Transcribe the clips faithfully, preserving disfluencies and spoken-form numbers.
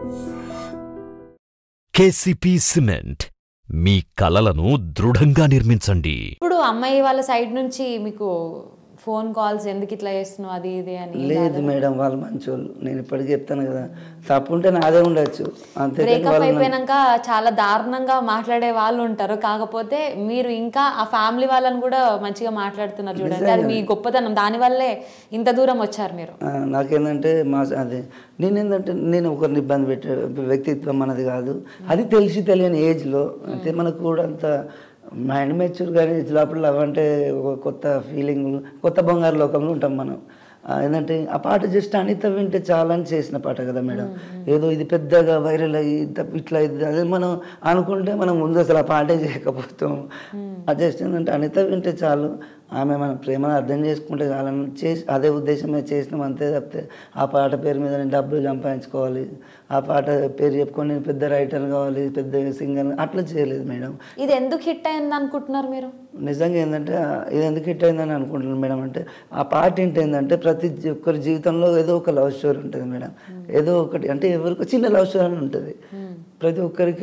KCP cement మీ కలలను దృఢంగా నిర్మించండి. ఇప్పుడు అమ్మాయి వాళ్ళ సైడ్ నుంచి మీకు ఫోన్ కాల్స్ ఎందుకు ఇట్లా చేస్తున్నావు అది ఇది అని? లేదు మేడం, వాళ్ళు మంచోళ్ళు. నేను ఇప్పటికీ చెప్తాను కదా, తప్పు ఉంటే నాదే ఉండొచ్చు. అంతే. బ్రేకప్ అయిపోయినాక చాలా దారుణంగా మాట్లాడే వాళ్ళు ఉంటారు, కాకపోతే మీరు ఇంకా ఆ ఫ్యామిలీ వాళ్ళని కూడా మంచిగా మాట్లాడుతున్నారు చూడండి, అది మీ గొప్పతనం. దానివల్లే ఇంత దూరం వచ్చారు మీరు. నాకేంటంటే మా అదే నేనేంటంటే నేను ఒకరిని ఇబ్బంది పెట్టే వ్యక్తిత్వం మనది కాదు. అది తెలిసి తెలియని ఏజ్లో అంటే మనకు కూడా అంత మైండ్ మెచ్యూర్ కానీ లోపల లవ్ అంటే ఒక కొత్త ఫీలింగ్లు, కొత్త బంగారు లోకంలో ఉంటాం మనం. ఏంటంటే ఆ పాట జస్ట్ అనిత వింటే చాలా అని చేసిన పాట కదా మేడం. ఏదో ఇది పెద్దగా వైరల్ అయ్యి ఇట్లా ఇది అదే మనం అనుకుంటే మనం ముందు అసలు ఆ పాటే చేయకపోతాం. అది జస్ట్ ఏంటంటే అనిత వింటే చాలు, ఆమె మన ప్రేమను అర్థం చేసుకుంటే చాలని చేసి అదే ఉద్దేశమే చేసినాం అంతే. తప్పితే ఆ పాట పేరు మీద నేను డబ్బులు సంపాదించుకోవాలి, ఆ పాట పేరు చెప్పుకొని నేను పెద్ద రైటర్ కావాలి, పెద్ద సింగర్, అట్లా చేయలేదు మేడం. ఇది ఎందుకు హిట్ అయింది అనుకుంటున్నారు మీరు? నిజంగా ఏంటంటే ఇది ఎందుకు హిట్ అయిందని అనుకుంటున్నాను మేడం అంటే ఆ పాట ఏంటి ఏంటంటే ప్రతి ఒక్కరి జీవితంలో ఏదో ఒక లవ్ స్టోరీ ఉంటుంది మేడం. ఏదో ఒకటి అంటే ఎవరికి చిన్న లవ్ స్టోరీ అని ఉంటుంది ప్రతి ఒక్కరికి.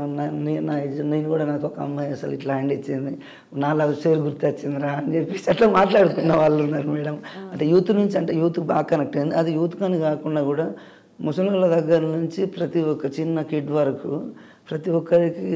నేను కూడా నాకు ఒక అమ్మాయి అసలు ఇట్లా హ్యాండ్ ఇచ్చింది, నా లవ్ స్టోరీ గుర్తొచ్చిందిరా అని చెప్పేసి అట్లా మాట్లాడుకున్న వాళ్ళు ఉన్నారు మేడం. అంటే యూత్ నుంచి అంటే యూత్ బాగా కనెక్ట్ అయింది. అది యూత్ కానీ కాకుండా కూడా ముసలిళ్ళ దగ్గర నుంచి ప్రతి ఒక్క చిన్న కిడ్ వరకు ప్రతి ఒక్కరికి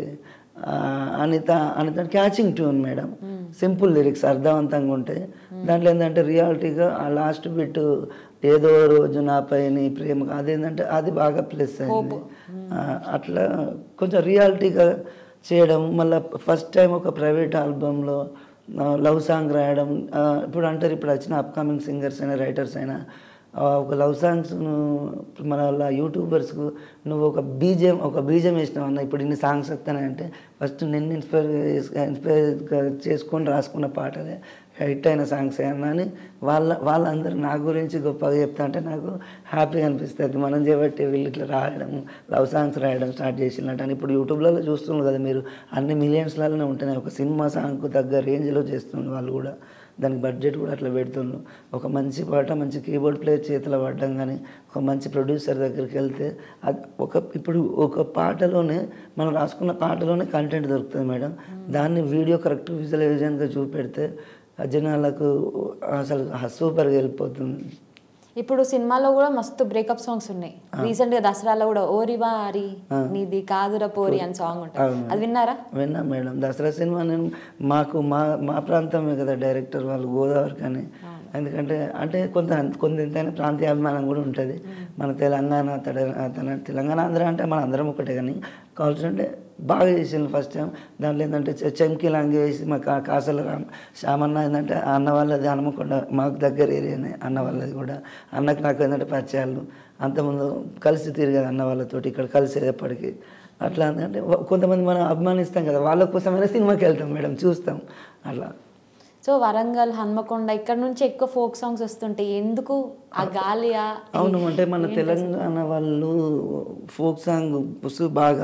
Anitha Anitha catching tune madam. Simple lyrics అర్థవంతంగా ఉంటాయి. దాంట్లో ఏంటంటే రియాలిటీగా ఆ లాస్ట్ బిట్ ఏదో రోజు నాపై నీ ప్రేమ అదేంటంటే అది బాగా ప్లస్ అయింది. అట్లా కొంచెం రియాలిటీగా చేయడం. మళ్ళీ ఫస్ట్ టైం ఒక ప్రైవేట్ ఆల్బంలో లవ్ సాంగ్ రాయడం. ఇప్పుడు అంటారు ఇప్పుడు వచ్చిన అప్కమింగ్ సింగర్స్ అయినా రైటర్స్ అయినా ఒక లవ్ సాంగ్స్ను మన వాళ్ళ యూట్యూబర్స్కు నువ్వు ఒక బీజం ఒక బీజం వేసినావు అన్న ఇప్పుడు ఇన్ని సాంగ్స్ వస్తానంటే ఫస్ట్ నిన్ను ఇన్స్పైర్ ఇన్స్పైర్ చేసుకొని రాసుకున్న పాటలే హిట్ అయిన సాంగ్స్ అన్నా అని వాళ్ళ వాళ్ళందరూ నా గురించి గొప్పగా చెప్తా అంటే నాకు హ్యాపీగా అనిపిస్తుంది. మనం చేయబట్టి వీళ్ళు ఇట్లా రాయడం లవ్ సాంగ్స్ రాయడం స్టార్ట్ చేసినట్టు అని ఇప్పుడు యూట్యూబ్లలో చూస్తున్నారు కదా మీరు, అన్ని మిలియన్స్లలోనే ఉంటున్నాయి. ఒక సినిమా సాంగ్కు తగ్గ రేంజ్లో చేస్తున్నారు వాళ్ళు కూడా, దానికి బడ్జెట్ కూడా అట్లా పెడుతుండ్రు. ఒక మంచి పాట మంచి కీబోర్డ్ ప్లేయర్ చేతిలో పడ్డం కానీ ఒక మంచి ప్రొడ్యూసర్ దగ్గరికి వెళ్తే అది ఒక ఇప్పుడు ఒక పాటలోనే మనం రాసుకున్న పాటలోనే కంటెంట్ దొరుకుతుంది మేడం. దాన్ని వీడియో కరెక్ట్ విజువలైజేషన్గా చూపెడితే జనాలకు అసలు సూపర్గా వెళ్ళిపోతుంది. ఇప్పుడు సినిమాలో కూడా మస్తు బ్రేకప్ సాంగ్స్ ఉన్నాయి. రీసెంట్ గా దసరాలో కూడా ఓరి వారి నీది కాదుర పోరి అని సాంగ్ ఉంటుంది, అది విన్నారా? విన్నా మేడం. దసరా సినిమా నేను మాకు మా మా ప్రాంతమే కదా డైరెక్టర్ వాళ్ళు, గోదావరి కానీ. ఎందుకంటే అంటే కొంత కొంత ఎంతైనా ప్రాంతీయ అభిమానం కూడా ఉంటుంది. మన తెలంగాణ తన తెలంగాణ ఆంధ్ర అంటే మన అందరం ఒకటే, కానీ కావాల్సి అంటే బాగా చేసింది ఫస్ట్ టైం. దాంట్లో ఏంటంటే చెంకి లాంగ్ వేసి మా కా కాసల రామ్ శ్యామన్న ఏంటంటే అన్న వాళ్ళది హనుమకొండ మాకు దగ్గర ఏరియానే అన్న వాళ్ళది కూడా. అన్నకు నాకు ఏంటంటే పరిచయాలు అంతకుముందు కలిసి తిరిగేది అన్న వాళ్ళతోటి, ఇక్కడ కలిసేది ఎప్పటికీ. అట్లా అంటే కొంతమంది మనం అభిమానిస్తాం కదా, వాళ్ళ కోసమైనా సినిమాకి వెళ్తాం మేడం, చూస్తాం అట్లా. సో వరంగల్ హన్మకొండ ఇక్కడ నుంచి ఎక్కువ ఫోక్ సాంగ్స్ వస్తుంటాయి, ఎందుకు ఆ గాలియా? అవును, అంటే మన తెలంగాణ వాళ్ళు ఫోక్ సాంగ్ పుస్తు బాగా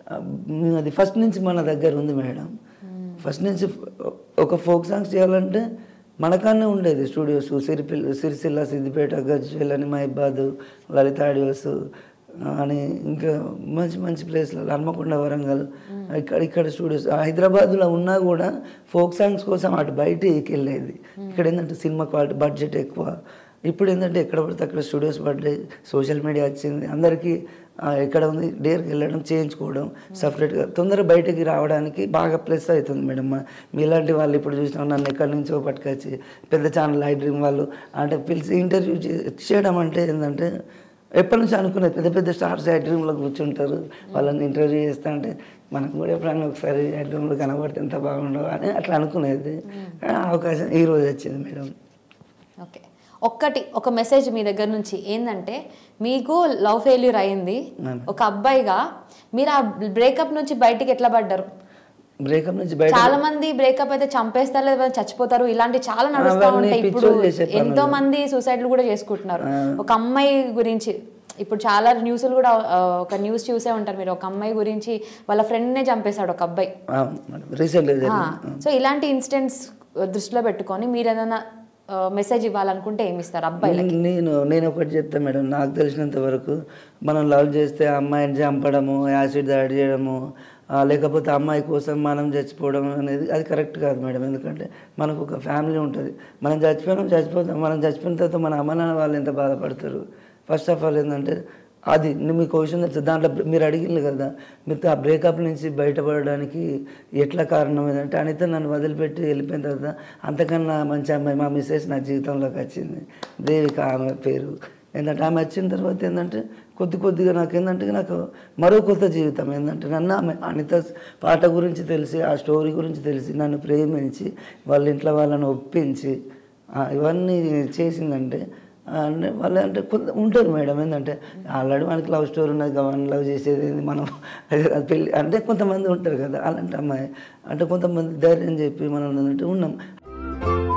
అది ఫస్ట్ నుంచి మన దగ్గర ఉంది మేడం. ఫస్ట్ నుంచి ఒక ఫోక్ సాంగ్స్ చేయాలంటే మనకాన్నే ఉండేది స్టూడియోస్, సిరిపిల్ సిరిసిల్ల, సిద్దిపేట, గజ్వేల్ అని, మహిబాద్, లలిత ఆడియోస్ అని ఇంకా మంచి మంచి ప్లేస్లలో హన్మకొండ, వరంగల్ ఇక్కడ ఇక్కడ స్టూడియోస్. హైదరాబాద్లో ఉన్నా కూడా ఫోక్ సాంగ్స్ కోసం అటు బయటికి వెళ్ళేది. ఇక్కడ ఏంటంటే సినిమా క్వాలిటీ బడ్జెట్ ఎక్కువ. ఇప్పుడు ఏంటంటే ఎక్కడ పడితే అక్కడ స్టూడియోస్ పడ్డాయి, సోషల్ మీడియా వచ్చింది, అందరికీ ఎక్కడ ఉంది డేర్కి వెళ్ళడం చేయించుకోవడం సపరేట్గా తొందరగా బయటికి రావడానికి బాగా ప్లస్ అవుతుంది మేడం. మీలాంటి వాళ్ళు ఇప్పుడు చూసినా నన్ను ఎక్కడి నుంచో పట్టుకొచ్చి పెద్ద ఛానల్ iDream వాళ్ళు అంటే పిలిచి ఇంటర్వ్యూ చేయడం అంటే ఏంటంటే ఎప్పటి నుంచి అనుకునేది పెద్ద పెద్ద స్టార్స్ iDreamలో కూర్చుంటారు, వాళ్ళని ఇంటర్వ్యూ చేస్తా అంటే మనకు కూడా ఎప్పుడైనా ఒకసారి iDreamలో కనబడితే ఎంత బాగుండవు అని అట్లా అనుకునేది. అవకాశం ఈరోజు వచ్చింది మేడం. ఓకే, ఒక్కటి ఒక మెసేజ్ మీ దగ్గర నుంచి ఏంటంటే, మీకు లవ్ ఫెయిల్యూర్ అయింది ఒక అబ్బాయిగా, మీరు ఆ బ్రేకప్ నుంచి బయటికి ఎట్లా పడ్డారు? బ్రేకప్ నుంచి బయట చాలా మంది బ్రేకప్ అయితే చంపేస్తారు లేదా చచ్చిపోతారు, ఇలాంటి చాలా నడుస్తూ ఉంటాయి. ఇప్పుడు ఎంతో మంది సూసైడ్లు కూడా చేసుకుంటున్నారు. ఒక అమ్మాయి గురించి ఇప్పుడు చాలా న్యూస్లు కూడా ఒక న్యూస్ చూసే ఉంటారు మీరు, ఒక అమ్మాయి గురించి వాళ్ళ ఫ్రెండ్నే చంపేశాడు ఒక అబ్బాయి. రీసెంట్గా. సో ఇలాంటి ఇన్సిడెంట్స్ దృష్టిలో పెట్టుకొని మీరు ఏదైనా మెసేజ్ ఇవ్వాలనుకుంటే ఏమి ఇస్తారు అబ్బాయిలకి? నేను నేను ఒకటి చెప్తాను మేడం, నాకు తెలిసినంత వరకు మనం లవ్ చేస్తే అమ్మాయిని చంపడము, యాసిడ్ దాడి చేయడము, లేకపోతే అమ్మాయి కోసం మనం చచ్చిపోవడం అనేది అది కరెక్ట్ కాదు మేడం. ఎందుకంటే మనకు ఒక ఫ్యామిలీ ఉంటుంది, మనం చచ్చిపోయినాం చచ్చిపోతాం, మనం చచ్చిపోయిన తర్వాత మన అమ్మ నాన్న వాళ్ళు ఎంత బాధపడతారు. ఫస్ట్ ఆఫ్ ఆల్ ఏంటంటే అది మీకు విషయం తెలుసు, దాంట్లో మీరు అడిగింది కదా, మీకు ఆ బ్రేకప్ నుంచి బయటపడడానికి ఎట్లా కారణం ఏంటంటే అనిత నన్ను వదిలిపెట్టి వెళ్ళిపోయిన తర్వాత అంతకన్నా మంచి అమ్మాయి మా మిస్సెస్ నా జీవితంలోకి వచ్చింది, దేవిక ఆమె పేరు. ఏంటంటే ఆమె వచ్చిన తర్వాత ఏంటంటే కొద్ది కొద్దిగా నాకు ఏంటంటే నాకు మరో కొత్త జీవితం ఏంటంటే నన్ను ఆమె అనిత పాట గురించి తెలిసి ఆ స్టోరీ గురించి తెలిసి నన్ను ప్రేమించి వాళ్ళ ఇంట్లో వాళ్ళని ఒప్పించి ఇవన్నీ చేసిందంటే అంటే వాళ్ళు అంటే కొంత ఉంటారు మేడం. ఏంటంటే ఆల్రెడీ మనకి లవ్ స్టోరీ ఉన్నది, గవర్నమెంట్ లవ్ చేసేది మనం పెళ్ళి అంటే కొంతమంది ఉంటారు కదా అలాంటి అమ్మాయి అంటే కొంతమంది ధైర్యం చెప్పి మనం ఏంటంటే ఉన్నాం.